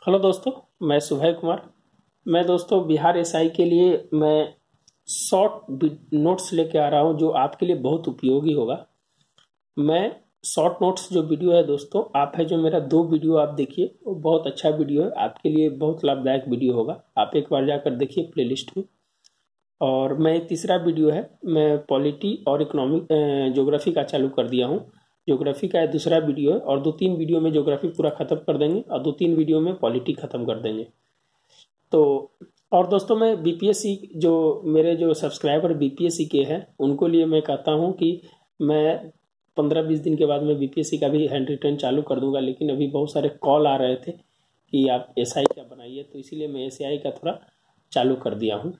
Hello दोस्तों, मैं सुभय कुमार। मैं दोस्तों बिहार एसआई के लिए मैं शॉर्ट नोट्स लेके आ रहा हूं जो आपके लिए बहुत उपयोगी होगा। मैं शॉर्ट नोट्स जो वीडियो है दोस्तों, आप है जो मेरा 2 वीडियो आप देखिए, वो बहुत अच्छा वीडियो है, आपके लिए बहुत लाभदायक वीडियो होगा। आप एक बार जाकर देखिए प्लेलिस्ट में। और मैं तीसरा वीडियो है, मैं पॉलिटी और इकोनॉमिक ज्योग्राफी का चालू कर दिया हूँ। ज्योग्राफी का दूसरा वीडियो है और 2-3 वीडियो में ज्योग्राफी पूरा खत्म कर देंगे और 2-3 वीडियो में पॉलिटी खत्म कर देंगे। तो और दोस्तों मैं बीपीएससी जो मेरे जो सब्सक्राइबर बीपीएससी के हैं उनको लिए मैं कहता हूं कि मैं 15-20 दिन के बाद मैं बीपीएससी का भी हैंड रिटन चालू कर दूंगा, लेकिन अभी बहुत सारे कॉल आ रहे थे कि आप एसआई का बनाइए, तो इसीलिए मैं एसआई का थोड़ा चालू कर दिया हूँ।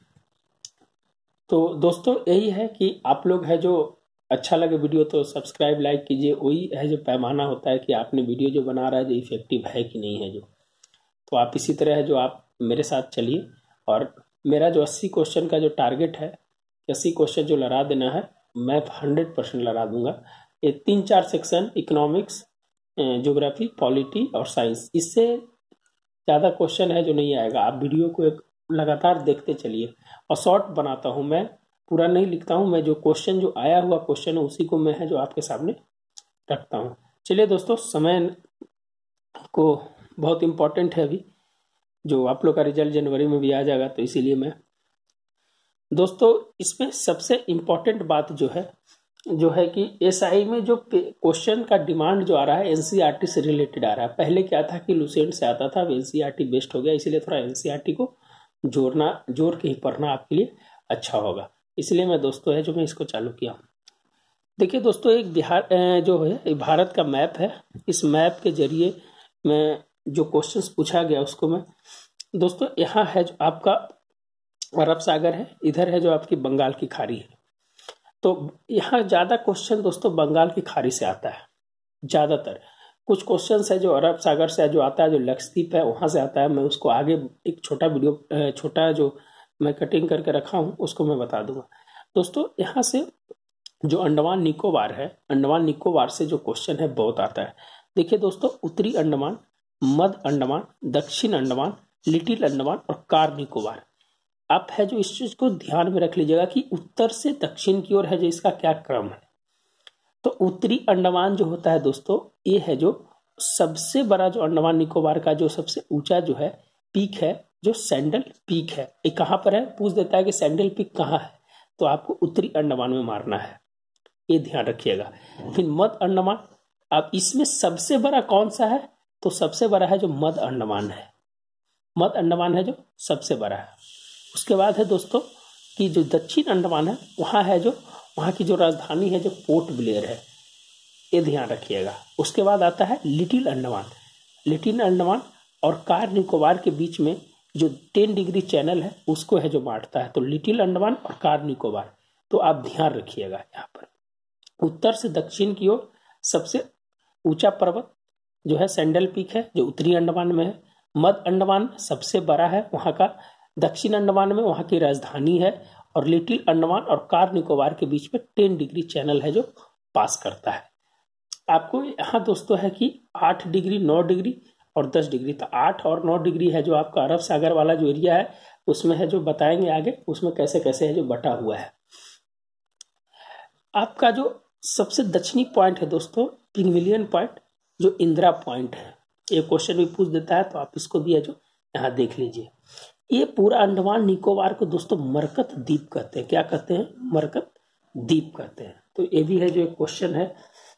तो दोस्तों यही है कि आप लोग है जो अच्छा लगे वीडियो तो सब्सक्राइब लाइक कीजिए। वही है जो पैमाना होता है कि आपने वीडियो जो बना रहा है जो इफेक्टिव है कि नहीं है जो। तो आप इसी तरह है जो आप मेरे साथ चलिए। और मेरा जो 80 क्वेश्चन का जो टारगेट है, 80 क्वेश्चन जो लड़ा देना है, मैं 100% लड़ा दूंगा। ये 3-4 सेक्शन इकोनॉमिक्स, ज्योग्राफी, पॉलिटी और साइंस, इससे ज़्यादा क्वेश्चन है जो नहीं आएगा। आप वीडियो को एक लगातार देखते चलिए। और शॉर्ट बनाता हूँ मैं, पूरा नहीं लिखता हूँ मैं। जो क्वेश्चन जो आया हुआ क्वेश्चन है उसी को मैं है जो आपके सामने रखता हूँ। चलिए दोस्तों, समय को बहुत इम्पोर्टेंट है अभी, जो आप लोग का रिजल्ट जनवरी में भी आ जाएगा, तो इसीलिए मैं दोस्तों इसमें सबसे इम्पोर्टेंट बात जो है कि एसआई में जो क्वेश्चन का डिमांड जो आ रहा है एनसीईआरटी से रिलेटेड आ रहा है। पहले क्या था कि लुसेंट से आता था, अब एनसीईआरटी बेस्ट हो गया, इसीलिए थोड़ा एनसीईआरटी को जोड़ के ही पढ़ना आपके लिए अच्छा होगा। इसलिए मैं दोस्तों है जो मैं इसको चालू किया हूँ। देखिए दोस्तों, एक बिहार जो है भारत का मैप है। इस मैप के जरिए मैं जो क्वेश्चंस पूछा गया उसको मैं दोस्तों, यहाँ है जो आपका अरब सागर है, इधर है जो आपकी बंगाल की खाड़ी है। तो यहाँ ज्यादा क्वेश्चन दोस्तों बंगाल की खाड़ी से आता है ज्यादातर। कुछ क्वेश्चन है जो अरब सागर से जो आता है, जो लक्षद्वीप है वहां से आता है। मैं उसको आगे एक छोटा जो मैं कटिंग करके रखा हूँ उसको मैं बता दूंगा। दोस्तों यहाँ से जो अंडमान निकोबार है, अंडमान निकोबार से जो क्वेश्चन है बहुत आता है। देखिए दोस्तों, उत्तरी अंडमान, मध्य अंडमान, दक्षिण अंडमान, लिटिल अंडमान और कार निकोबार। आप है जो इस चीज को ध्यान में रख लीजिएगा कि उत्तर से दक्षिण की ओर है जो इसका क्या क्रम है। तो उत्तरी अंडमान जो होता है दोस्तों, ये है जो सबसे बड़ा जो अंडमान निकोबार का जो सबसे ऊंचा जो है पीक है, जो सैंडल पीक है। ये कहाँ पर है, पूछ देता है कि सैंडल पीक कहाँ है, तो आपको उत्तरी अंडमान में मारना है, ये ध्यान रखिएगा। फिर मध्य अंडमान, अब इसमें सबसे बड़ा कौन सा है, तो सबसे बड़ा है जो मध्य अंडमान है। मध्य अंडमान है जो सबसे बड़ा है। उसके बाद है दोस्तों कि जो दक्षिण अंडमान है वहां है जो वहां की जो राजधानी है जो पोर्ट ब्लेयर है, ये ध्यान रखिएगा। उसके बाद आता है लिटिल अंडमान। लिटिल अंडमान और कार निकोबार के बीच में जो 10 डिग्री चैनल है उसको है जो बांटता है। तो लिटिल अंडमान और कार निकोबार, तो आप ध्यान रखिएगा। यहाँ पर उत्तर से दक्षिण की ओर सबसे ऊंचा पर्वत जो है सैंडल पीक है, जो उत्तरी अंडमान में है। मध्य अंडमान सबसे बड़ा है वहां का, दक्षिण अंडमान में वहां की राजधानी है, और लिटिल अंडमान और कार निकोबार के बीच में 10 डिग्री चैनल है जो पास करता है। आपको यहाँ दोस्तों है कि 8 डिग्री, 9 डिग्री और 10 डिग्री, तो 8 और 9 डिग्री है जो आपका अरब सागर वाला जो एरिया है उसमें है जो बताएंगे आगे, उसमें कैसे कैसे है जो बटा हुआ है। आपका जो सबसे दक्षिणी पॉइंट है दोस्तों, पिग्मिलियन पॉइंट, जो इंदिरा पॉइंट है। ये क्वेश्चन भी पूछ देता है, तो आप इसको भी है जो यहाँ देख लीजिए। ये पूरा अंडमान निकोबार को दोस्तों मरकत द्वीप कहते हैं। क्या कहते हैं, मरकत द्वीप कहते हैं। तो ये भी है जो एक क्वेश्चन है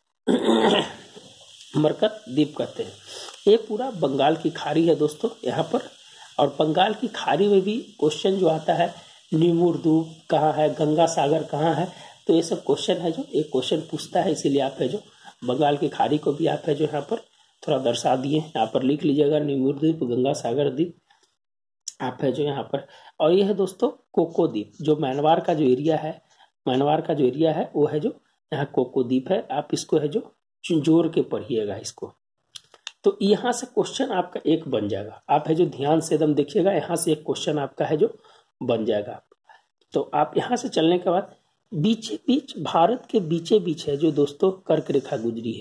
मरकत द्वीप कहते हैं। ये पूरा बंगाल की खाड़ी है दोस्तों यहाँ पर। और बंगाल की खाड़ी में भी क्वेश्चन जो आता है, नीमुर द्वीप कहाँ है, गंगा सागर कहाँ है, तो ये सब क्वेश्चन है जो एक क्वेश्चन पूछता है। इसीलिए आप है जो बंगाल की खाड़ी को भी आप है जो यहाँ पर थोड़ा दर्शा दिए, यहाँ पर लिख लीजिएगा नीमुर द्वीप, गंगा सागर द्वीप आप है जो यहाँ पर। और ये है दोस्तों कोको द्वीप, जो म्यांमार का जो एरिया है, म्यांमार का जो एरिया है वो है जो यहाँ कोको द्वीप है। आप इसको है जो जोड़ के पढ़िएगा इसको। तो यहाँ से क्वेश्चन आपका एक बन जाएगा। आप है जो ध्यान से एकदम देखिएगा, यहाँ से एक क्वेश्चन आपका है जो बन जाएगा। तो आप यहाँ से चलने के बाद बीचे बीच, भारत के बीचे बीच है जो दोस्तों कर्क रेखा गुजरी है।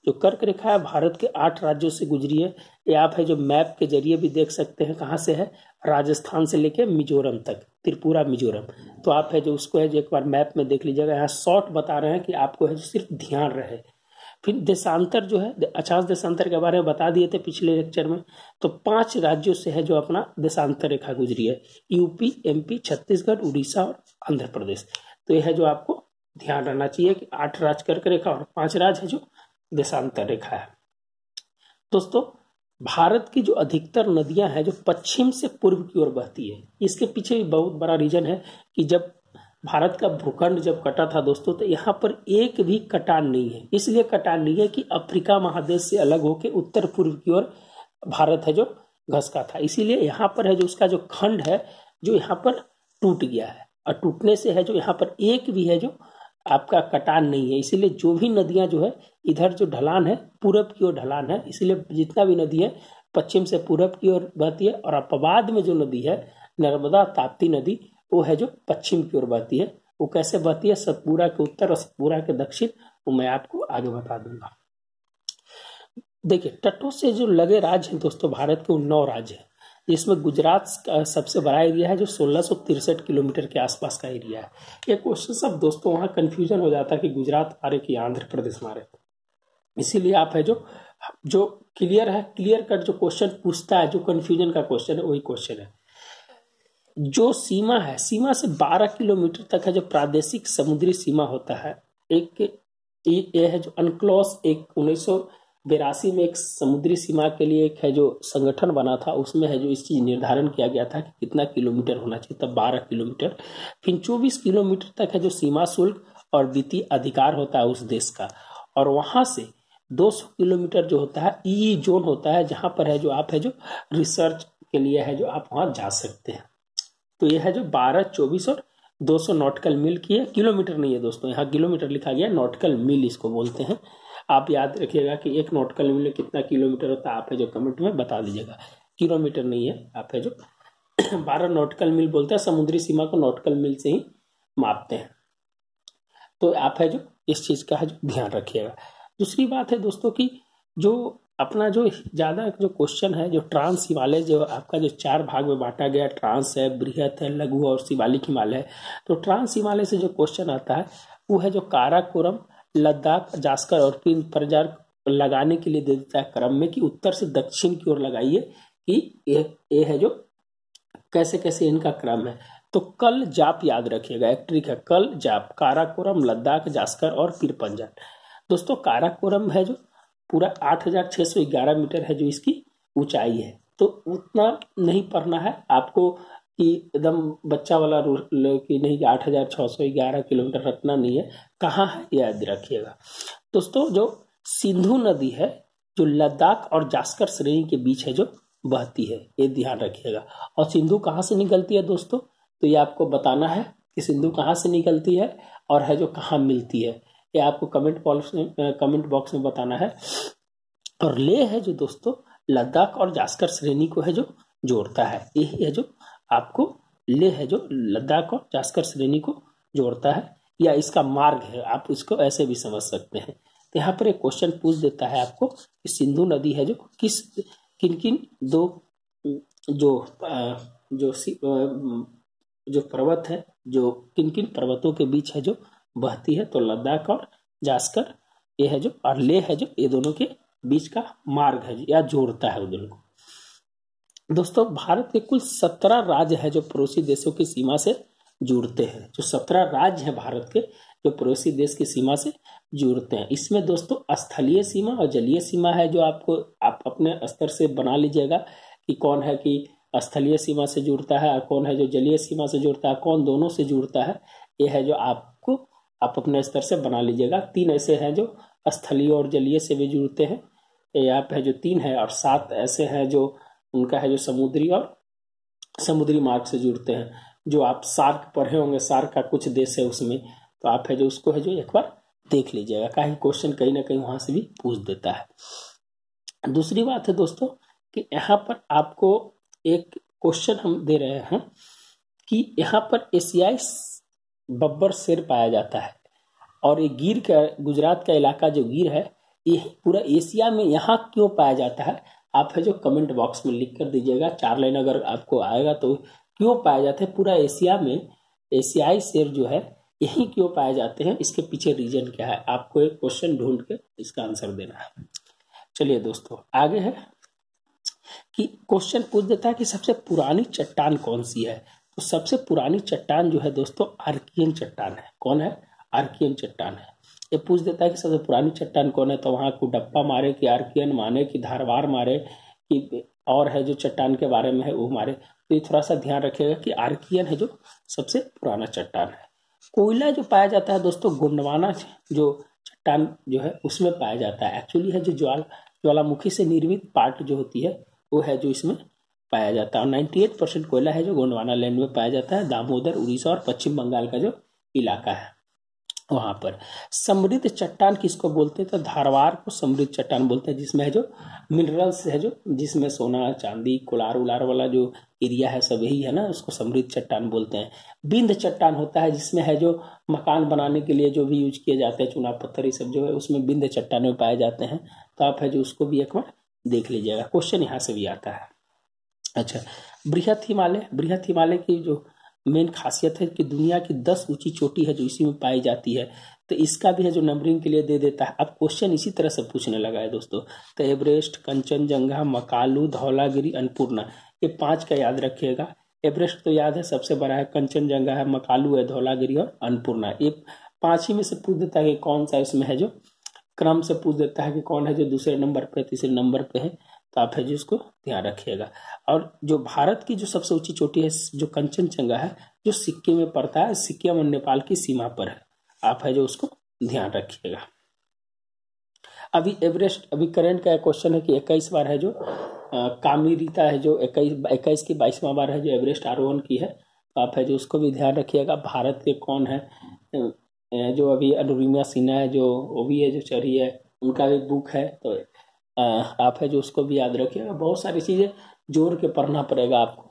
जो कर्क रेखा है भारत के 8 राज्यों से गुजरी है। ये आप है जो मैप के जरिए भी देख सकते हैं कहाँ से है, राजस्थान से लेके मिजोरम तक, त्रिपुरा मिजोरम। तो आप है जो उसको है जो एक बार मैप में देख लीजिएगा। यहाँ शॉर्ट बता रहे हैं कि आपको है जो सिर्फ ध्यान रहे। फिर देशांतर जो है, अक्षांश देशांतर के बारे में बता दिए थे पिछले लेक्चर में। तो 5 राज्यों से है जो अपना देशांतर रेखा गुजरी है, यूपी, एमपी, छत्तीसगढ़, उड़ीसा और आंध्र प्रदेश। तो यह है जो आपको ध्यान रखना चाहिए कि 8 राज्य कर्क रेखा और 5 राज्य है जो देशांतर रेखा है। दोस्तों भारत की जो अधिकतर नदियां हैं जो पश्चिम से पूर्व की ओर बहती है। इसके पीछे भी बहुत बड़ा रीजन है कि जब भारत का भूखंड जब कटा था दोस्तों, तो यहाँ पर एक भी कटान नहीं है। इसलिए कटान नहीं है कि अफ्रीका महादेश से अलग होकर उत्तर पूर्व की ओर भारत है जो घसका था। इसीलिए यहाँ पर है जो उसका जो खंड है जो यहाँ पर टूट गया है, और टूटने से है जो यहाँ पर एक भी है जो आपका कटान नहीं है। इसीलिए जो भी नदियां जो है इधर जो ढलान है पूरब की ओर ढलान है, इसलिए जितना भी नदी है पश्चिम से पूरब की ओर बहती है। और अपवाद में जो नदी है नर्मदा ताप्ती नदी, वो है जो पश्चिम की ओर बहती है। वो कैसे बहती है, सतपुरा के उत्तर और सतपुरा के दक्षिण, वो मैं आपको आगे बता दूंगा। देखिए तटों से जो लगे राज्य हैं दोस्तों, भारत के 9 राज्य हैं, जिसमें गुजरात का सबसे बड़ा एरिया है जो 1663 किलोमीटर के आसपास का एरिया है। ये क्वेश्चन सब दोस्तों वहाँ कंफ्यूजन हो जाता है कि गुजरात हमारे कि आंध्र प्रदेश हमारे। इसीलिए आप है जो क्लियर है, क्लियर कट जो क्वेश्चन पूछता है, जो कंफ्यूजन का क्वेश्चन है वही क्वेश्चन है। जो सीमा है, सीमा से 12 किलोमीटर तक है जो प्रादेशिक समुद्री सीमा होता है। एक ये है जो अनक्लोज, एक 1982 में एक समुद्री सीमा के लिए एक है जो संगठन बना था, उसमें है जो इस चीज निर्धारण किया गया था कि कितना किलोमीटर होना चाहिए, तब 12 किलोमीटर। फिर 24 किलोमीटर तक है जो सीमा शुल्क और वित्तीय अधिकार होता है उस देश का। और वहां से 200 किलोमीटर जो होता है ई जोन होता है, जहां पर है जो आप है जो रिसर्च के लिए है जो आप वहां जा सकते हैं। तो यह है जो 12, 24 और 200 नॉटिकल मील की है, किलोमीटर नहीं है दोस्तों, यहाँ किलोमीटर लिखा गया, नॉटिकल मील इसको बोलते हैं। आप याद रखिएगा कि 1 नॉटिकल मील में कितना किलोमीटर होता है, आप है जो कमेंट में बता दीजिएगा। किलोमीटर नहीं है, आप है जो 12 नॉटिकल मील बोलते हैं, समुद्री सीमा को नॉटिकल मील से ही मापते हैं। तो आप है जो इस चीज का है जो ध्यान रखिएगा। दूसरी बात है दोस्तों की जो अपना जो ज्यादा जो क्वेश्चन है जो ट्रांस हिमालय जो आपका जो 4 भाग में बांटा गया, ट्रांस है, बृहत है, लघु और शिवालिक हिमालय है। तो ट्रांस हिमालय से जो क्वेश्चन आता है वो है जो काराकोरम, लद्दाख, जास्कर और पिन परजार लगाने के लिए दे देता है क्रम में कि उत्तर से दक्षिण की ओर लगाइए कि ये है जो कैसे कैसे इनका क्रम है। तो कल जाप याद रखिएगा, एक ट्रिक है, कल जाप, काराकोरम, लद्दाख, जास्कर और पीर पंजाब। दोस्तों काराकोरम है जो पूरा 8611 मीटर है जो इसकी ऊंचाई है। तो उतना नहीं पढ़ना है आपको कि एकदम बच्चा वाला रूल कि नहीं कि 8611 किलोमीटर रखना नहीं है, कहाँ है याद रखिएगा। दोस्तों जो सिंधु नदी है जो लद्दाख और जास्कर श्रेणी के बीच है जो बहती है, ये ध्यान रखिएगा। और सिंधु कहाँ से निकलती है दोस्तों, तो ये आपको बताना है कि सिंधु कहाँ से निकलती है और है जो कहाँ मिलती है, ये आपको कमेंट बॉक्स में बताना है। और ले है जो दोस्तों लद्दाख और जास्कर श्रेणी को है जो जोड़ता है, यही है जो आपको ले है जो लद्दाख और जास्कर श्रेणी को जोड़ता है, या इसका मार्ग है, आप इसको ऐसे भी समझ सकते हैं। तो यहाँ पर एक क्वेश्चन पूछ देता है आपको कि सिंधु नदी है जो किन किन दो जो पर्वत है जो किन किन पर्वतों के बीच है जो बहती है, तो लद्दाख और जास्कर ये है जो, और ले है जो, ये दोनों के बीच का मार्ग है या जोड़ता है दोनों को। दोस्तों भारत के कुल 17 राज्य है जो पड़ोसी देशों की सीमा से जुड़ते हैं। जो 17 राज्य हैं भारत के जो पड़ोसी देश की सीमा से जुड़ते हैं, इसमें दोस्तों स्थलीय सीमा और जलीय सीमा है जो आपको आप अपने स्तर से बना लीजिएगा कि कौन है कि स्थलीय सीमा से जुड़ता है और कौन है जो जलीय सीमा से जुड़ता है, कौन दोनों से जुड़ता है, ये है जो आपको आप अपने स्तर से बना लीजिएगा। 3 ऐसे हैं जो स्थलीय और जलीय से भी जुड़ते हैं, ये आप है जो 3 है, और 7 ऐसे हैं जो उनका है जो समुद्री और समुद्री मार्ग से जुड़ते हैं। जो आप सार्क पढ़े होंगे, सार्क का कुछ देश है उसमें, तो आप है जो उसको है जो एक बार देख लीजिएगा, कहीं क्वेश्चन कहीं ना कहीं वहां से भी पूछ देता है। दूसरी बात है दोस्तों कि यहाँ पर आपको एक क्वेश्चन हम दे रहे हैं कि यहाँ पर एशियाई बब्बर शेर पाया जाता है, और ये गिर का गुजरात का इलाका जो गिर है ये पूरा एशिया में यहाँ क्यों पाया जाता है, आप है जो कमेंट बॉक्स में लिख कर दीजिएगा। 4 लाइन अगर आपको आएगा तो क्यों पाया जाता है पूरा एशिया में, एशियाई शेर जो है यही क्यों पाए जाते हैं, इसके पीछे रीजन क्या है, आपको एक क्वेश्चन ढूंढ के इसका आंसर देना है। चलिए दोस्तों आगे है कि क्वेश्चन पूछ देता है कि सबसे पुरानी चट्टान कौन सी है। तो सबसे पुरानी चट्टान जो है दोस्तों आर्कियन चट्टान है। कौन है, आर्कियन चट्टान है। ये पूछ देता है कि सबसे पुरानी चट्टान कौन है, तो वहाँ को डप्पा मारे कि आर्कियन माने कि धारवार मारे कि और है जो चट्टान के बारे में है वो मारे। तो ये थोड़ा सा ध्यान रखिएगा कि आर्कियन है जो सबसे पुराना चट्टान है। कोयला जो पाया जाता है दोस्तों गोंडवाना जो चट्टान जो है उसमें पाया जाता है। एक्चुअली है जो ज्वालामुखी से निर्मित पार्ट जो होती है वो है जो इसमें पाया जाता है। और 98% कोयला है जो गोंडवाना लैंड में पाया जाता है। दामोदर, उड़ीसा और पश्चिम बंगाल का जो इलाका है वहां पर। समृद्ध चट्टान किसको बोलते हैं, तो धारवार को समृद्ध चट्टान बोलते हैं, जिसमें है जो मिनरल्स है जो जिसमें सोना चांदी कोलार उलार वाला जो एरिया है सब यही है ना, उसको समृद्ध चट्टान बोलते हैं। बिंद चट्टान होता है जिसमें है जो मकान बनाने के लिए जो भी यूज किए जाते हैं चुना पत्थर ये सब जो है उसमें बिंद चट्टान में पाए जाते हैं। तो आप है जो उसको भी एक बार देख लीजिएगा, क्वेश्चन यहाँ से भी आता है। अच्छा, बृहत हिमालय की जो मेन खासियत है कि दुनिया की 10 ऊंची चोटी है जो इसी में पाई जाती है। तो इसका भी है जो नंबरिंग के लिए दे देता है। अब क्वेश्चन इसी तरह से पूछने लगा है दोस्तों। तो एवरेस्ट, कंचनजंगा, मकालू, धौलागिरी, अन्नपूर्णा, ये 5 का याद रखिएगा। एवरेस्ट तो याद है सबसे बड़ा है, कंचनजंगा है, मकालू है, धौलागिरी और अन्नपूर्णा। ये 5 ही में से पूछ देता है कि कौन सा इसमें है जो क्रम से पूछ देता है कि कौन है जो दूसरे नंबर पे तीसरे नंबर पे है। तो आप है जो इसको ध्यान रखिएगा। और जो भारत की जो सबसे ऊंची चोटी है जो कंचनजंगा है जो सिक्किम में पड़ता है, सिक्किम और नेपाल की सीमा पर है। आप है जो उसको ध्यान रखिएगा। अभी एवरेस्ट अभी करंट का क्वेश्चन है कि 21 बार है जो कामिरीता है जो 21 की 22वां बार है जो एवरेस्ट आरोहण की है। तो आप है जो उसको भी ध्यान रखिएगा। भारत के कौन है जो अभी अनुरिमा सिन्हा है जो वो भी है जो चढ़ी है, उनका भी बुक है। तो आप है जो उसको भी याद रखिएगा। बहुत सारी चीजें जोड़ के पढ़ना पड़ेगा आपको।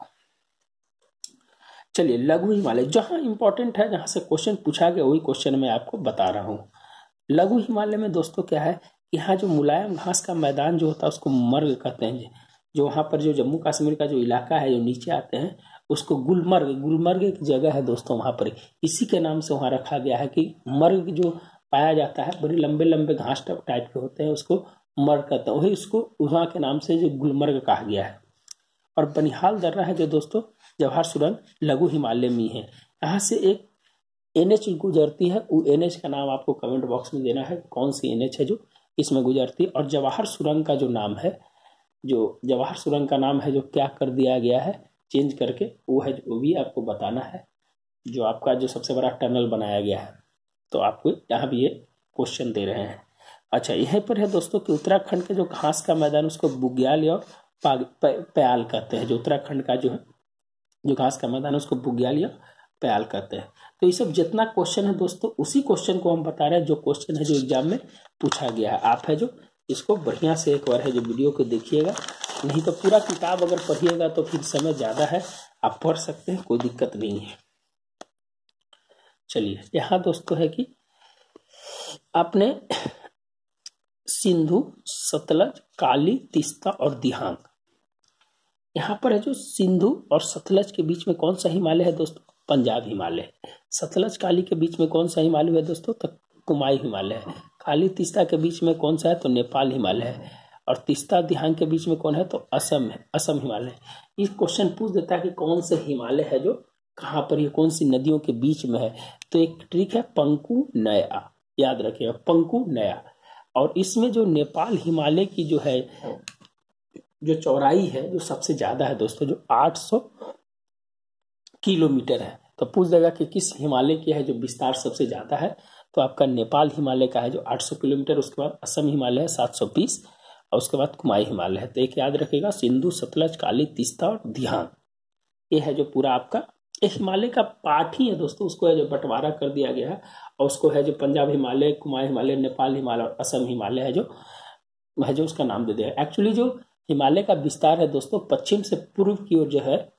चलिए लघु हिमालय जहां इंपॉर्टेंट है, जहां से क्वेश्चन पूछा गया वही क्वेश्चन मैं आपको बता रहा हूँ। लघु हिमालय में दोस्तों क्या है, यहाँ जो मुलायम घास का मैदान जो होता है उसको मर्ग कहते हैं। जो वहां पर जो जम्मू कश्मीर का जो इलाका है जो नीचे आते हैं उसको गुलमर्ग एक जगह है दोस्तों, वहां पर इसी के नाम से वहां रखा गया है कि मर्ग जो पाया जाता है बड़े लंबे लंबे घास टाइप के होते हैं उसको मर्ग कहते हैं। वही उसको वहां के नाम से जो गुलमर्ग कहा गया है। और बनिहाल दर्रा है जो दोस्तों जवाहर सुरंग लघु हिमालय में है। यहाँ से एक NH गुजरती है, वो NH का नाम आपको कमेंट बॉक्स में देना है कौन सी NH है जो इसमें गुजरती है। और जवाहर सुरंग का जो नाम है, जो जवाहर सुरंग का नाम है जो क्या कर दिया गया है चेंज करके, वो है वो भी आपको बताना है। जो आपका जो सबसे बड़ा टनल बनाया गया है, तो आपको यहाँ भी ये क्वेश्चन दे रहे हैं। अच्छा, यहीं पर है दोस्तों कि उत्तराखंड के जो घास का मैदान उसको बुग्याल और प्याल कहते हैं। जो उत्तराखंड का जो है जो घास का मैदान है उसको बुग्याल या प्याल कहते हैं। तो ये सब जितना क्वेश्चन है दोस्तों उसी क्वेश्चन को हम बता रहे हैं जो क्वेश्चन है जो एग्जाम में पूछा गया है। आप है जो इसको बढ़िया से एक बार है जो वीडियो को देखिएगा, नहीं तो पूरा किताब अगर पढ़िएगा तो फिर समय ज्यादा है, आप पढ़ सकते हैं, कोई दिक्कत नहीं है। चलिए यहाँ दोस्तों है कि आपने सिंधु, सतलज, काली, तीस्ता और दिहांग, यहाँ पर है जो सिंधु और सतलज के बीच में कौन सा हिमालय है दोस्तों, पंजाब हिमालय। सतलज काली के बीच में कौन सा हिमालय है दोस्तों, तो कुमाई हिमालय है। काली तीस्ता के बीच में कौन सा है, तो नेपाल हिमालय है। और तीस्ता दिहांग के बीच में कौन है, तो असम है, असम हिमालय। ये क्वेश्चन पूछ देता है कि कौन से हिमालय है जो कहाँ पर, ये कौन सी नदियों के बीच में है। तो एक ट्रिक है पंकु नया, याद रखिएगा पंकु नया। और इसमें जो नेपाल हिमालय की जो है जो चौड़ाई है जो सबसे ज्यादा है दोस्तों, जो 800 किलोमीटर है। तो पूछ देगा कि किस हिमालय की है जो विस्तार सबसे ज्यादा है, तो आपका नेपाल हिमालय का है जो 800 किलोमीटर। उसके बाद असम हिमालय है 720 और उसके बाद कुमाई हिमालय है। तो एक याद रखेगा सिंधु, सतलज, काली, तीस्ता और दिहांग, ये है जो पूरा आपका एक हिमालय का पार्ट ही है दोस्तों। उसको है जो बंटवारा कर दिया गया है और उसको है जो पंजाब हिमालय, कुमाई हिमालय, नेपाल हिमालय और असम हिमालय है जो उसका नाम दे दिया। एक्चुअली जो हिमालय का विस्तार है दोस्तों पश्चिम से पूर्व की ओर जो है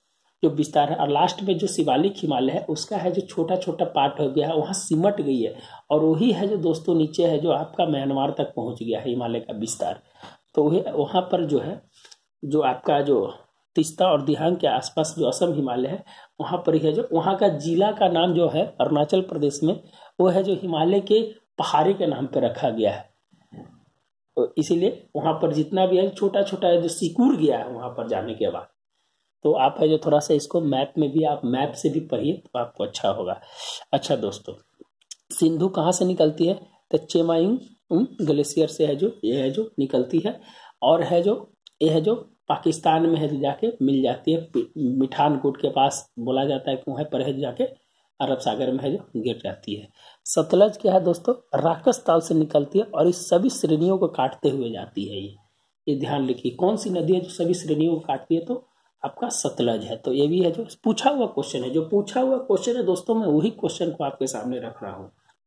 जो विस्तार है। और लास्ट में जो शिवालिक हिमालय है उसका है जो छोटा छोटा पार्ट हो गया है, वहाँ सिमट गई है, और वही है जो दोस्तों नीचे है जो आपका म्यांमार तक पहुँच गया है हिमालय का विस्तार। तो वहाँ पर जो है जो आपका जो तीस्ता और दिहांग के आसपास जो असम हिमालय है वहाँ पर ही है जो वहाँ का जिला का नाम जो है अरुणाचल प्रदेश में वो है जो हिमालय के पहाड़ी के नाम पर रखा गया है। तो इसीलिए वहाँ पर जितना भी है छोटा छोटा है जो सिकुड़ गया है वहाँ पर जाने के बाद। तो आप है जो थोड़ा सा इसको मैप में भी आप मैप से भी पढ़िए तो आपको अच्छा होगा। अच्छा दोस्तों, सिंधु कहाँ से निकलती है? तो चेमायुंग ग्लेशियर से है जो ये है जो निकलती है, और है जो ये है जो पाकिस्तान में है जो जाके मिल जाती है मिठानकोट के पास, बोला जाता है कि वहाँ पर है जाके अरब सागर में है जो गिर जाती है। सतलज क्या है दोस्तों? राकस ताल से निकलती है और इस सभी श्रेणियों को काटते हुए जाती है। ये ध्यान रखिए, कौन सी नदी है जो सभी श्रेणियों को काटती है? तो आपका सतलज है। तो ये भी है जो पूछा हुआ क्वेश्चन है, जो पूछा हुआ क्वेश्चन है दोस्तों मैं वही क्वेश्चन को आपके सामने रख रहा हूँ।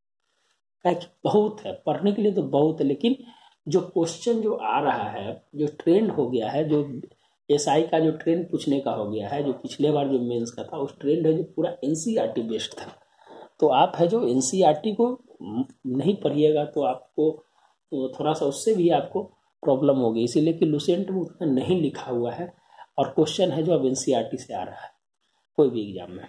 बहुत है पढ़ने के लिए तो बहुत है, लेकिन जो क्वेश्चन जो आ रहा है, जो ट्रेंड हो गया है, जो एसआई का जो ट्रेंड पूछने का हो गया है, जो पिछले बार जो मेंस का था उस ट्रेंड है जो पूरा एनसीईआरटी बेस्ड था। तो आप है जो एनसीईआरटी को नहीं पढ़िएगा तो आपको तो थोड़ा सा उससे भी आपको प्रॉब्लम होगी, इसीलिए कि लुसेंट में उतना नहीं लिखा हुआ है और क्वेश्चन है जो अब एनसीईआरटी से आ रहा है कोई भी एग्जाम में।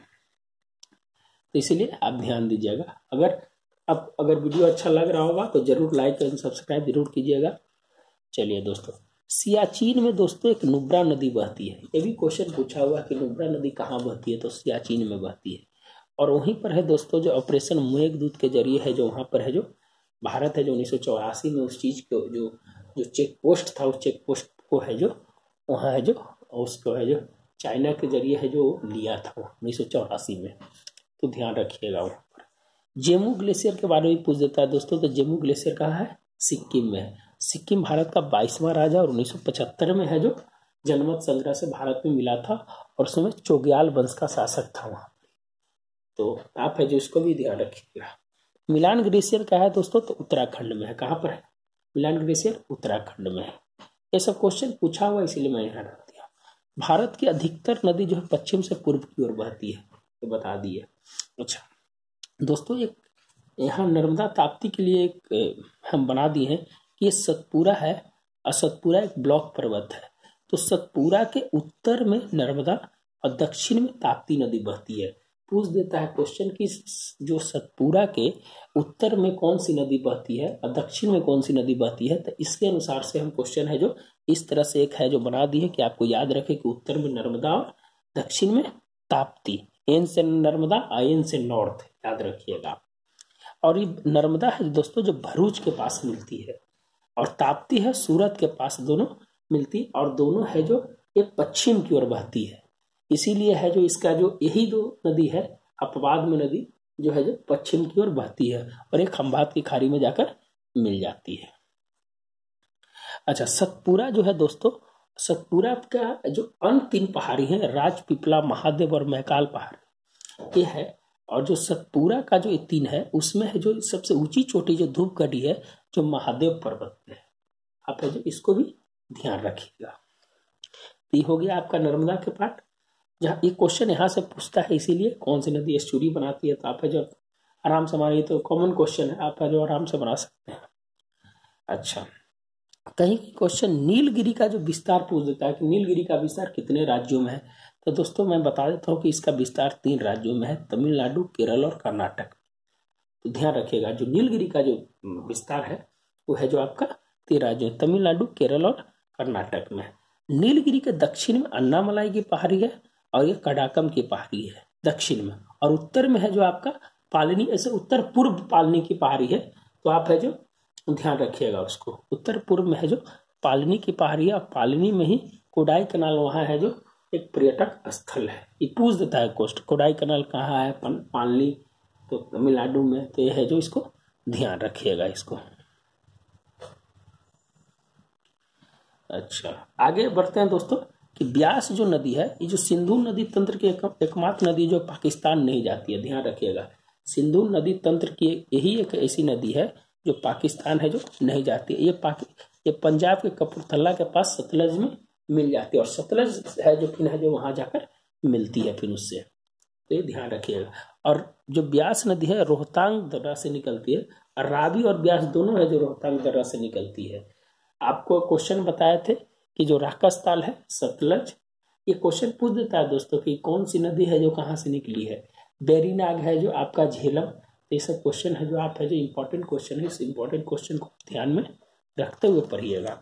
तो इसीलिए आप ध्यान दीजिएगा। अगर वीडियो अच्छा लग रहा होगा तो जरूर लाइक एंड सब्सक्राइब जरूर कीजिएगा। चलिए दोस्तों, सियाचिन में दोस्तों एक नुब्रा नदी बहती है। ये भी क्वेश्चन पूछा हुआ कि नुब्रा नदी कहाँ बहती है? तो सियाचिन में बहती है। और वहीं पर है दोस्तों जो ऑपरेशन मेघदूत के जरिए है जो वहाँ पर है जो भारत है जो 1984 में उस चीज को जो चेक पोस्ट था उस चेक पोस्ट को है जो वहाँ है जो उसको है जो चाइना के जरिए है जो लिया था 1984 में। तो ध्यान रखिएगा। वहाँ पर जेमू ग्लेशियर के बारे में पूछ देता है दोस्तों। तो जेमू ग्लेशियर कहाँ है? सिक्किम में है। सिक्किम भारत का 22वां राज्य और 1975 में है जो जनमत संग्रह से भारत में मिला था और उसमें चोग्याल वंश का शासक था वहाँ। तो आप है जो इसको भी ध्यान रखिएगा। मिलान ग्लेशियर क्या है दोस्तों? तो उत्तराखंड में है। कहाँ पर है मिलान ग्लेशियर? उत्तराखंड में है। ये सब क्वेश्चन पूछा हुआ इसीलिए मैं यहाँ रख दिया। भारत की अधिकतर नदी जो है पश्चिम से पूर्व की ओर बहती है, तो बता दिए। अच्छा दोस्तों, एक यहाँ नर्मदा ताप्ती के लिए एक हम बना दिए हैं कि ये सतपुरा है और सतपुरा एक ब्लॉक पर्वत है। तो सतपुरा के उत्तर में नर्मदा और दक्षिण में ताप्ती नदी बहती है। पूछ देता है क्वेश्चन कि जो सतपुरा के उत्तर में कौन सी नदी बहती है और दक्षिण में कौन सी नदी बहती है। तो इसके अनुसार से हम क्वेश्चन है जो इस तरह से एक है जो बना दी है कि आपको याद रखे कि उत्तर में नर्मदा और दक्षिण में ताप्ती। एन से नर्मदा, आयन से नॉर्थ, याद रखिएगा। और ये नर्मदा है दोस्तों जो भरूच के पास मिलती है और ताप्ती है सूरत के पास, दोनों मिलती और दोनों है जो ये पश्चिम की ओर बहती है। इसीलिए है जो इसका जो यही दो नदी है अपवाद में नदी जो है जो पश्चिम की ओर बहती है और एक खंभात की खाड़ी में जाकर मिल जाती है। अच्छा, सतपुरा जो है दोस्तों, सतपुरा का जो अन्य 3 पहाड़ी है राजपीपला, महादेव और महकाल पहाड़ी ये है। और जो सतपुरा का जो 3 है उसमें है जो सबसे ऊंची चोटी जो धूपगढ़ी है जो महादेव पर्वत पे है। आप है जो इसको भी ध्यान रखिएगा। ये हो गया आपका नर्मदा के पार्ट, जहाँ ये क्वेश्चन यहाँ से पूछता है इसीलिए कौन सी नदी एस्चुरी बनाती है। तो आप है जो आराम से हमारे तो कॉमन क्वेश्चन है, आप है जो आराम से बना सकते हैं। अच्छा, कहीं क्वेश्चन नीलगिरी का जो विस्तार पूछ देता है कि नीलगिरी का विस्तार कितने राज्यों में है। तो दोस्तों मैं बता देता हूँ कि इसका विस्तार 3 राज्यों में है, तमिलनाडु, केरल और कर्नाटक। तो ध्यान रखिएगा जो नीलगिरी का जो विस्तार है वो है जो आपका 3 राज्यों, तमिलनाडु, केरल और कर्नाटक में है। नीलगिरी के दक्षिण में अन्नामलाई की पहाड़ी है और ये कडाकम की पहाड़ी है दक्षिण में, और उत्तर में है जो आपका पालनी, ऐसे उत्तर पूर्व पालनी की पहाड़ी है। तो आप है जो ध्यान रखिएगा उसको, उत्तर पूर्व में है जो पालनी की पहाड़ी है और पालनी में ही कोडाई कनाल वहाँ है जो एक पर्यटक स्थल है। ये पूछ देता है क्वेश्चन कोडाई कनाल कहाँ है, पालनी तो तमिलनाडु में। तो ये है जो इसको ध्यान रखिएगा इसको। अच्छा, आगे बढ़ते हैं दोस्तों कि ब्यास जो नदी है ये जो सिंधु नदी तंत्र की एकमात्र नदी जो पाकिस्तान नहीं जाती है। ध्यान रखिएगा, सिंधु नदी तंत्र की यही एक ऐसी नदी है जो पाकिस्तान है जो नहीं जाती है। ये पंजाब के कपूरथला के पास सतलज में मिल जाती है और सतलज है जो फिर है जो वहां जाकर मिलती है फिर उससे, तो ये ध्यान रखिएगा। और जो ब्यास नदी है रोहतांग दर्रा से निकलती है, और रावी और ब्यास दोनों है जो रोहतांग दर्रा से निकलती है। आपको क्वेश्चन बताए थे कि जो राकसताल है सतलज, ये क्वेश्चन पूछ देता है दोस्तों कि कौन सी नदी है जो कहाँ से निकली है। बेरीनाग है जो आपका झेलम। तो ये सब क्वेश्चन है जो आप है जो इम्पोर्टेंट क्वेश्चन है, इस इम्पोर्टेंट क्वेश्चन को ध्यान में रखते हुए पढ़िएगा।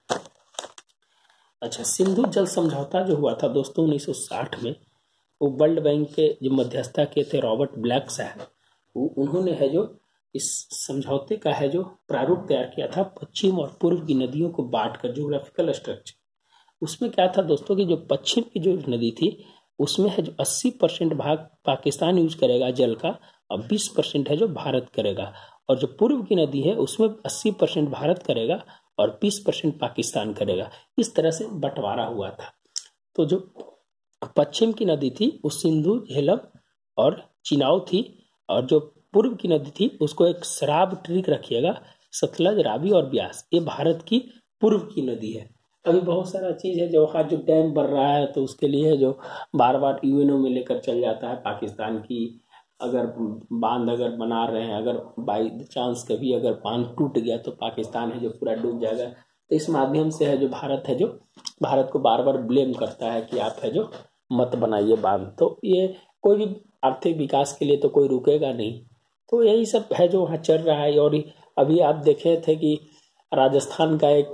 अच्छा, सिंधु जल समझौता जो हुआ था दोस्तों 1960 में, वो वर्ल्ड बैंक के जो मध्यस्थता के थे रॉबर्ट ब्लैक साहब, उन्होंने है जो इस समझौते का है जो प्रारूप तैयार किया था पश्चिम और पूर्व की नदियों को बांटकर, ज्योग्राफिकल स्ट्रक्चर। उसमें क्या था दोस्तों कि जो पश्चिम की जो नदी थी उसमें है जो 80% भाग पाकिस्तान यूज करेगा जल का, और 20% है जो भारत करेगा। और जो पूर्व की नदी है उसमें 80% भारत करेगा और 20% पाकिस्तान करेगा। इस तरह से बंटवारा हुआ था। तो जो पश्चिम की नदी थी वो सिंधु, झेलम और चिनाब थी, और जो पूर्व की नदी थी उसको एक शराब ट्रिक रखिएगा, सतलज, रावी और ब्यास, ये भारत की पूर्व की नदी है। अभी बहुत सारा चीज है जो वहाँ जो डैम बन रहा है तो उसके लिए जो बार बार यूएनओ में लेकर चल जाता है पाकिस्तान की, अगर बांध अगर बना रहे हैं, अगर बाई चांस कभी अगर बांध टूट गया तो पाकिस्तान है जो पूरा डूब जाएगा। तो इस माध्यम से है जो भारत है जो भारत को बार बार ब्लेम करता है कि आप है जो मत बनाइए बांध। तो ये कोई भी आर्थिक विकास के लिए तो कोई रुकेगा नहीं। तो यही सब है जो वहाँ चल रहा है। और अभी आप देखे थे कि राजस्थान का एक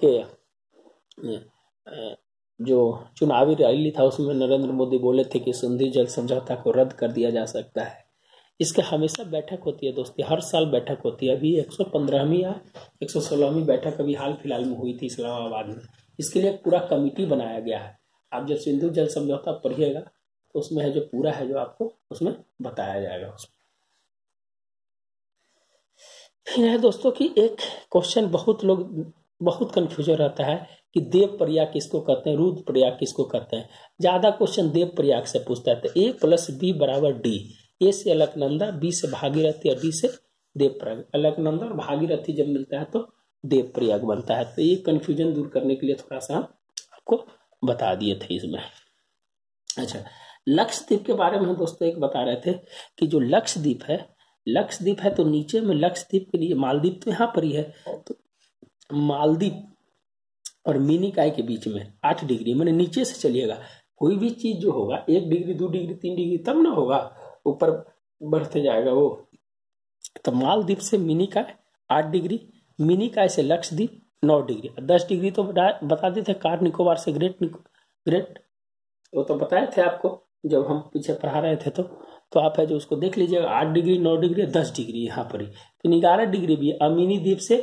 जो चुनावी रैली था उसमें नरेंद्र मोदी बोले थे कि सिंधु जल समझौता को रद्द कर दिया जा सकता है। इसके हमेशा बैठक होती है दोस्तों, हर साल बैठक होती है। अभी 115वीं या 116वीं बैठक अभी हाल फिलहाल में हुई थी इस्लामाबाद में। इसके लिए पूरा कमिटी बनाया गया है। आप जब सिंधु जल समझौता पढ़िएगा तो उसमें है जो पूरा है जो आपको उसमें बताया जाएगा। उसमें फिर है दोस्तों कि एक क्वेश्चन बहुत कंफ्यूजन रहता है कि देव प्रयाग किसको कहते हैं, रुद्र प्रयाग किसको कहते हैं। ज्यादा क्वेश्चन देव प्रयाग से पूछता है। तो A+B = D। ए से अलकनंदा, बी से भागीरथी और डी से देवप्रयाग। अलकनंदा और भागीरथी जब मिलता है तो देवप्रयाग बनता है। तो ये कंफ्यूजन दूर करने के लिए थोड़ा सा आपको बता दिए थे इसमें। अच्छा, लक्षद्वीप के बारे में दोस्तों एक बता रहे थे कि जो लक्षद्वीप है तो नीचे में लक्षद्वीप के लिए, मालदीव तो यहाँ पर ही है, तो मालदीव और मिनिकॉय के बीच में 8 डिग्री, मैंने नीचे से चलिएगा। कोई भी चीज जो होगा 1 डिग्री 2 डिग्री 3 डिग्री तब ना होगा, ऊपर बढ़ते जाएगा वो। तो मालदीव से मिनिकॉय 8 डिग्री, मिनिकॉय से लक्षद्वीप 9 डिग्री, 10 डिग्री तो बता देते कार निकोबार से ग्रेट वो तो बताए थे आपको जब हम पीछे पढ़ा रहे थे। तो आप है जो उसको देख लीजिएगा, 8 डिग्री 9 डिग्री 10 डिग्री यहाँ पर ही। फिर 11 डिग्री भी अमीनी द्वीप से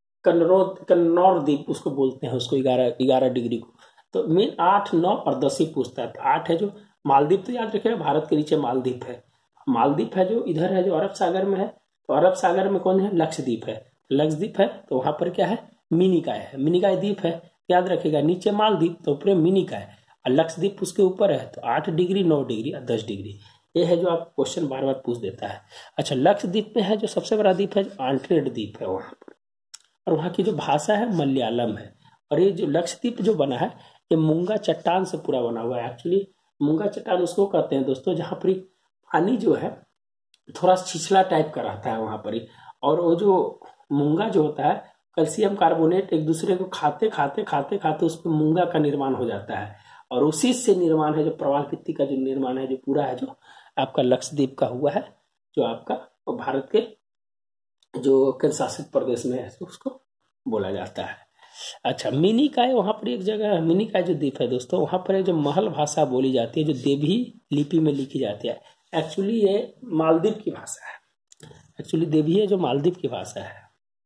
कन्नौर द्वीप उसको बोलते हैं, उसको 11 डिग्री को। तो मेन 8, 9 और 10 ही पूछता है। तो 8 है जो मालदीव, तो याद रखिएगा भारत के नीचे मालदीव है। मालदीव है जो इधर है जो अरब सागर में है, तो अरब सागर में कौन है, लक्षद्वीप है। लक्षद्वीप है तो वहां पर क्या है, मिनिकॉय है, मिनिकॉय द्वीप है। याद रखिएगा नीचे मालदीव तो ऊपर मिनिकॉय, और लक्षद्वीप उसके ऊपर है। तो 8 डिग्री 9 डिग्री और 10 डिग्री, ये है जो आप क्वेश्चन बार बार पूछ देता है। अच्छा, लक्षद्वीप में है जो सबसे बड़ा द्वीप है जो आंट्रेड द्वीप है वहां पर, और वहाँ की जो भाषा है मलयालम है। और ये जो लक्षद्वीप जो बना है ये मूंगा चट्टान से पूरा बना हुआ है। एक्चुअली मूंगा चट्टान उसको कहते हैं दोस्तों जहाँ पर पानी जो है थोड़ा छिछला टाइप का रहता है वहां पर ही। और वो जो मूंगा जो होता है, कैल्शियम कार्बोनेट एक दूसरे को खाते खाते खाते खाते उस पर मूंगा का निर्माण हो जाता है, और उसी से निर्माण है जो प्रवाल भित्ति का जो निर्माण है जो पूरा है जो आपका लक्षद्वीप का हुआ है, जो आपका भारत के जो केंद्र शासित प्रदेश में है उसको बोला जाता है। अच्छा, मिनिकॉय वहां पर एक जगह, मिनिकॉय जो द्वीप है दोस्तों वहां पर जो महल भाषा बोली जाती है जो देवी लिपि में लिखी जाती है। एक्चुअली ये मालदीव की भाषा है, एक्चुअली देवी है जो मालदीव की भाषा है।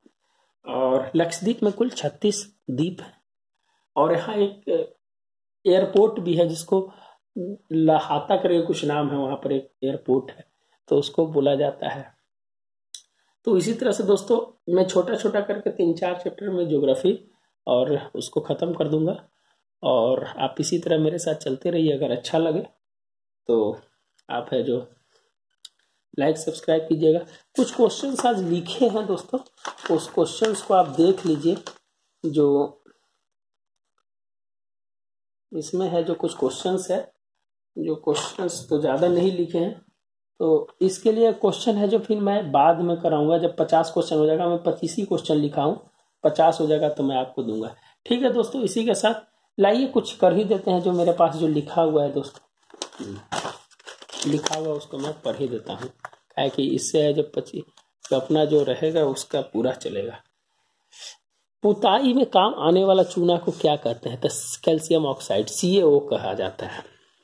और लक्षद्वीप में कुल 36 द्वीप है, और यहाँ एक एयरपोर्ट भी है जिसको लहाता करके कुछ नाम है, वहां पर एक एयरपोर्ट है तो उसको बोला जाता है। तो इसी तरह से दोस्तों मैं छोटा छोटा करके 3-4 चैप्टर में ज्योग्राफी और उसको खत्म कर दूंगा, और आप इसी तरह मेरे साथ चलते रहिए। अगर अच्छा लगे तो आप है जो लाइक सब्सक्राइब कीजिएगा। कुछ क्वेश्चंस आज लिखे हैं दोस्तों, उस क्वेश्चंस को आप देख लीजिए। जो इसमें है जो कुछ क्वेश्चंस है जो क्वेश्चंस तो ज़्यादा नहीं लिखे हैं, तो इसके लिए क्वेश्चन है जो फिर मैं बाद में कराऊंगा। जब 50 क्वेश्चन हो जाएगा, मैं 25 ही क्वेश्चन लिखा हूँ, 50 हो जाएगा तो मैं आपको दूंगा। ठीक है दोस्तों, इसी के साथ लाइए कुछ कर ही देते हैं। जो मेरे पास जो लिखा हुआ है दोस्तों, लिखा हुआ उसको मैं पढ़ ही देता हूँ, क्या कि इससे है जब 25 अपना जो रहेगा उसका पूरा चलेगा। पुताई में काम आने वाला चूना को क्या कहते हैं? तो कैल्शियम ऑक्साइड, CaO कहा जाता है।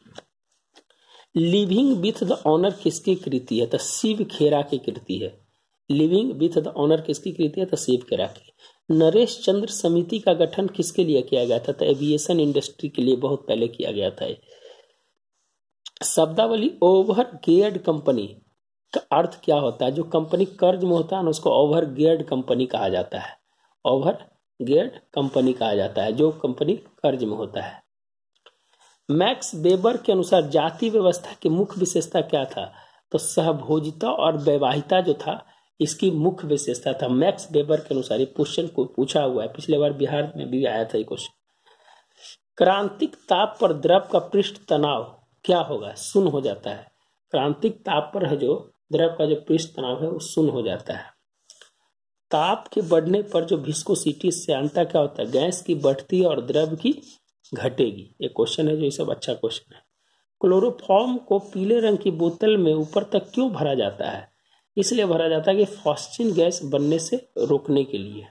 लिविंग विथ द ऑनर किसकी कृति है? तो शिव खेरा की कृति है। लिविंग विथ द ऑनर किसकी कृति है? तो शिव खेरा की। नरेश चंद्र समिति का गठन किसके लिए किया गया था? तो एविएशन इंडस्ट्री के लिए बहुत पहले किया गया था। शब्दावली ओवर गियर्ड कंपनी का अर्थ क्या होता है? जो कंपनी कर्ज में होता है ना, उसको ओवर गियर्ड कंपनी कहा जाता है। ओवर गियर्ड कंपनी कहा जाता है जो कंपनी कर्ज में होता है। मैक्स वेबर के अनुसार जाति व्यवस्था की मुख्य विशेषता क्या था? तो सहभोजिता और वैवाहिता जो था इसकी मुख्य विशेषता था। मैक्स वेबर के अनुसार ये क्वेश्चन को पूछा हुआ है, पिछले बार बिहार में भी आया था ये क्वेश्चन। क्रांतिक ताप पर द्रव का पृष्ठ तनाव क्या होगा? शून्य हो जाता है। क्रांतिक ताप पर है जो द्रव का जो पृष्ठ तनाव है वो शून्य हो जाता है। ताप के बढ़ने पर जो विस्कोसिटी श्यानता क्या होता है? गैस की बढ़ती और द्रव की घटेगी। ये क्वेश्चन है जो ये सब अच्छा क्वेश्चन है। क्लोरोफॉर्म को पीले रंग की बोतल में ऊपर तक क्यों भरा जाता है? इसलिए भरा जाता है कि फॉस्फिन गैस बनने से रोकने के लिए।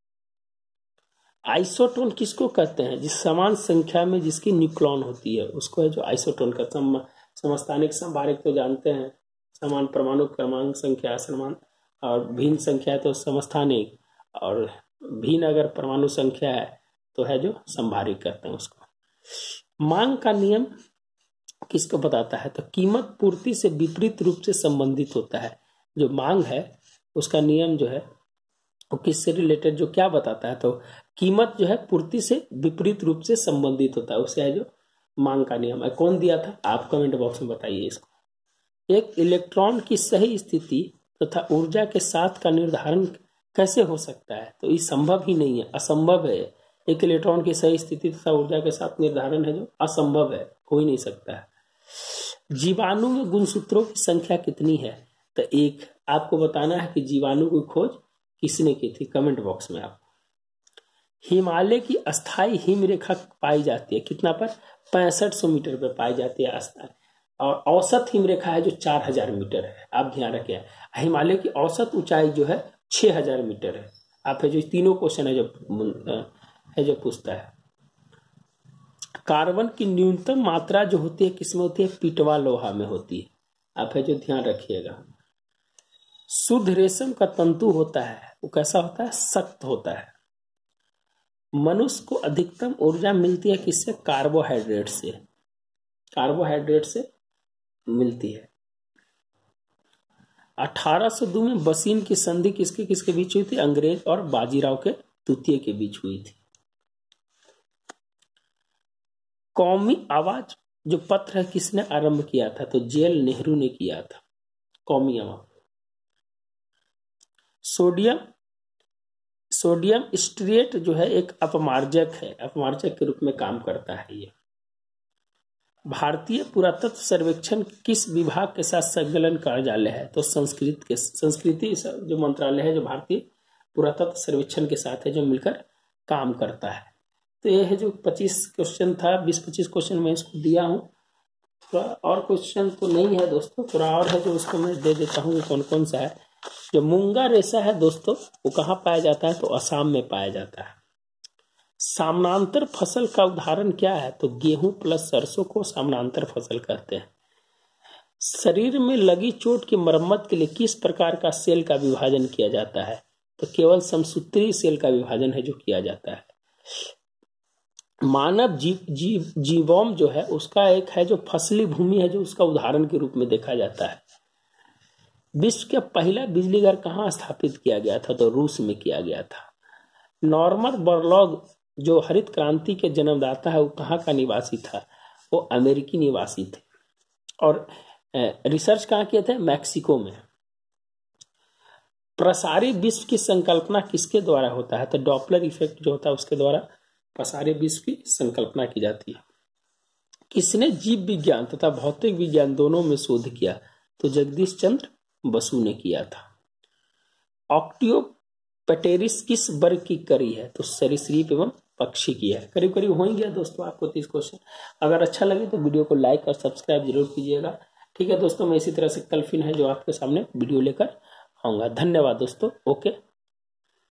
आइसोटोन किसको कहते हैं? जिस समान संख्या में जिसकी न्यूक्लॉन होती है उसको है जो आइसोटोन का। समस्थानिक संभारक तो जानते हैं, समान परमाणु क्रमांक संख्या समान, और भिन्न संख्या है तो समस्थानिक, और भिन्न अगर परमाणु संख्या है तो है जो संभारिक कहते हैं उसको। मांग का नियम किसको बताता है? तो कीमत पूर्ति से विपरीत रूप से संबंधित होता है। जो मांग है उसका नियम जो है वो किससे रिलेटेड, जो क्या बताता है? तो कीमत जो है पूर्ति से विपरीत रूप से संबंधित होता है, उसे है जो मांग का नियम है। कौन दिया था? आप कमेंट बॉक्स में बताइए इसको। एक इलेक्ट्रॉन की सही स्थिति तथा ऊर्जा के साथ का निर्धारण कैसे हो सकता है? तो ये संभव ही नहीं है, असंभव है। एक इलेक्ट्रॉन की सही स्थिति तथा ऊर्जा के साथ निर्धारण है जो असंभव है, हो ही नहीं सकता है। जीवाणु में गुणसूत्रों की संख्या कितनी है? तो एक। आपको बताना है कि जीवाणु की खोज किसने की थी, कमेंट बॉक्स में आप। हिमालय की अस्थाई हिमरेखा पाई जाती है कितना पर? 6500 मीटर पर पाई जाती है अस्थाई, और औसत हिमरेखा है जो 4000 मीटर है। आप ध्यान रखें, हिमालय की औसत ऊंचाई जो है 6000 मीटर है। आप है जो तीनों क्वेश्चन है जो पूछता है। कार्बन की न्यूनतम मात्रा जो होती है किसमें होती है? पीटवा लोहा में होती है। आप है जो ध्यान रखिएगा। शुद्ध रेशम का तंतु होता है वो कैसा होता है? सख्त होता है। मनुष्य को अधिकतम ऊर्जा मिलती है किससे? कार्बोहाइड्रेट से। कार्बोहाइड्रेट से मिलती है। 1802 में बसीन की संधि किसके किसके बीच हुई थी? अंग्रेज और बाजीराव के तृतीय के बीच हुई थी। कौमी आवाज जो पत्र है किसने आरंभ किया था? तो जेएल नेहरू ने किया था कौमी आवाज। सोडियम स्ट्रिएट जो है एक अपमार्जक है, अपमार्जक के रूप में काम करता है ये। भारतीय पुरातत्व सर्वेक्षण किस विभाग के साथ संकलन कार्यालय है? तो संस्कृति जो मंत्रालय है जो भारतीय पुरातत्व सर्वेक्षण के साथ है जो मिलकर काम करता है। तो ये है जो 25 क्वेश्चन था, 20-25 क्वेश्चन मैं इसको दिया हूँ। थोड़ा और क्वेश्चन तो नहीं है दोस्तों, थोड़ा और है जो उसको मैं दे देता हूँ। कौन कौन सा है? जो मूंगा रेशा है दोस्तों वो कहाँ पाया जाता है? तो असम में पाया जाता है। समानांतर फसल का उदाहरण क्या है? तो गेहूं प्लस सरसों को समानांतर फसल कहते हैं। शरीर में लगी चोट की मरम्मत के लिए किस प्रकार का सेल का विभाजन किया जाता है? तो केवल समसूत्री सेल का विभाजन है जो किया जाता है। मानव जीवोम जो है उसका एक है जो फसली भूमि है जो उसका उदाहरण के रूप में देखा जाता है। विश्व का पहला बिजली घर कहाँ स्थापित किया गया था? तो रूस में किया गया था। नॉर्मन बोरलॉग जो हरित क्रांति के जन्मदाता है वो कहाँ का निवासी था? वो अमेरिकी निवासी थे। और रिसर्च कहाँ किए थे? मैक्सिको में। प्रसारी विश्व की संकल्पना किसके द्वारा होता है? तो डॉपलर इफेक्ट जो होता है उसके द्वारा प्रसारी विश्व की संकल्पना की जाती है। किसने जीव विज्ञान तथा भौतिक विज्ञान दोनों में शोध किया? तो जगदीश चंद्र बसु ने किया था। ऑक्टियोपटेरिस किस वर्ग की करी है? तो सरीसृप एवं पक्षी की है। करीब करीब हो ही गया दोस्तों आपको 30 क्वेश्चन। अगर अच्छा लगे तो वीडियो को लाइक और सब्सक्राइब जरूर कीजिएगा। ठीक है दोस्तों, मैं इसी तरह से कल फिर है जो आपके सामने वीडियो लेकर आऊंगा। धन्यवाद दोस्तों। ओके।